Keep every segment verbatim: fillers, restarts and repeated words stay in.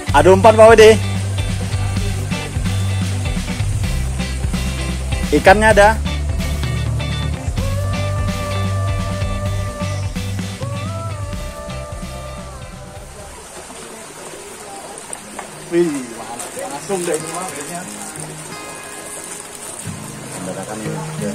Ada umpan Pak Wede. Ikannya ada. Wih, langsung deh semua kayaknya. Mendadak ini. Ya.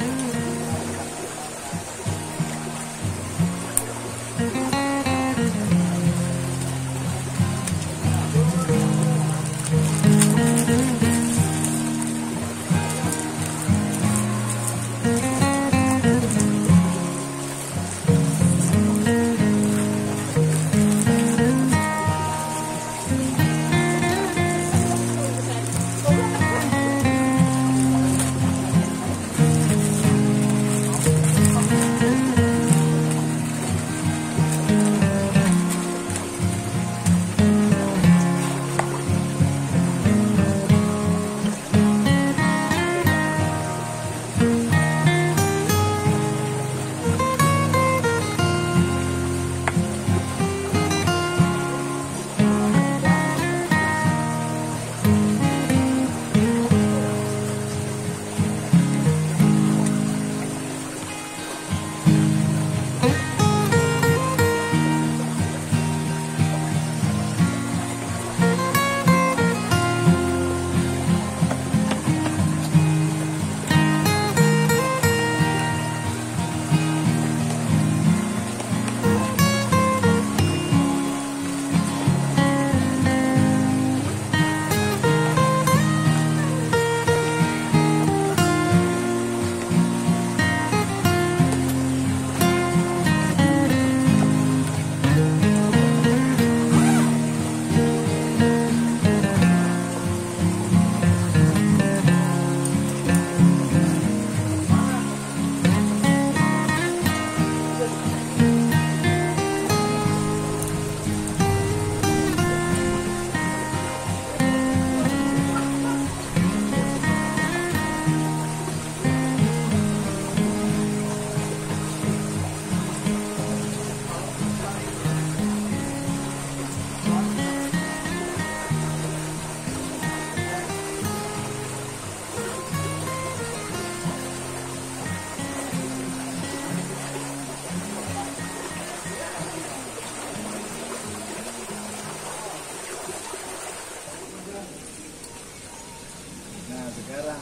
Sekarang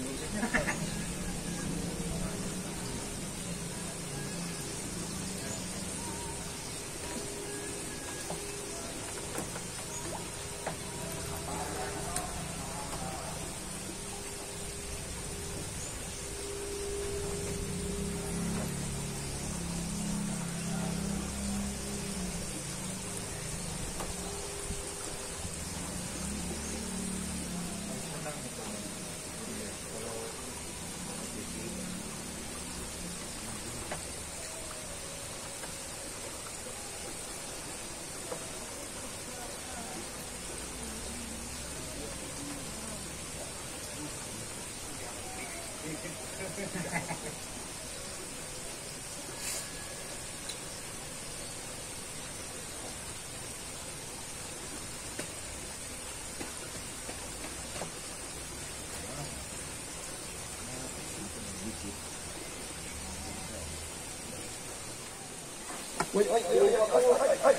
Woi, woi, woi, woi, woi.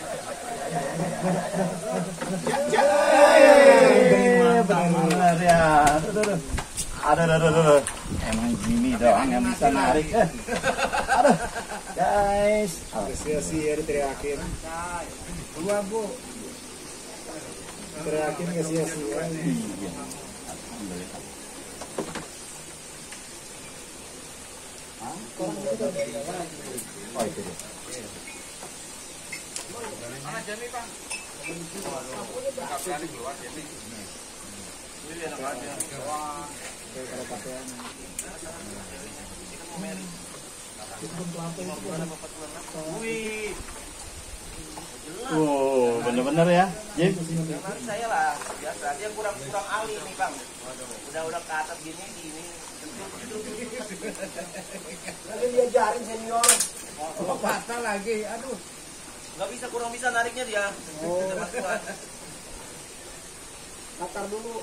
Benar ya. Aduh, aduh, aduh, aduh. Emang Jimmy doang yang bisa narik. Eh. Aduh, guys. sia-sia diteriakin. Dua bu. Teriakin nggak sia-sia. Iya. Alhamdulillah. Oh itu dia. Mana Jami Bang? Kapten keluar Jami. Ini ada aja. Wah, Kalau pakaian. wih. Oh, bener-bener ya, Jim. Jangan saya lah, biasa dia kurang-kurang ahli nih Bang. Udah-udah ke atas gini gini. Lagi diajarin senior. Oh, patah lagi. Aduh. Nggak bisa, kurang bisa nariknya dia. Oh. Cepat kuat. Latar dulu.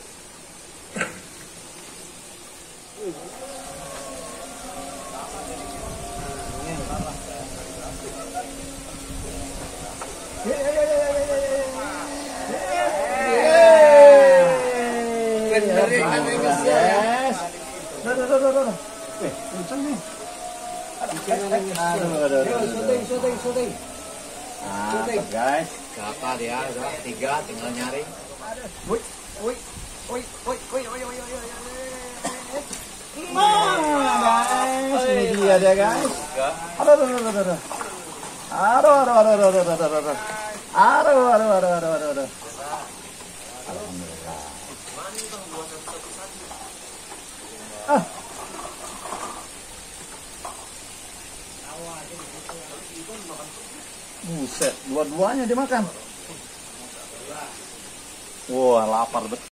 Syuting, syuting, syuting. Mantap guys. Dapat ya, udah tiga, tinggal nyari. Woi, woi, woi, woi, woi, woi, woi, woi. Nah, guys, ini dia dia guys. Aduh, aduh, aduh, aduh. Aduh, aduh, aduh, aduh, aduh, aduh, aduh. Aduh, aduh, aduh, aduh, aduh, aduh. Alhamdulillah. Ah. Buset, dua-duanya dimakan. Wah, lapar betul.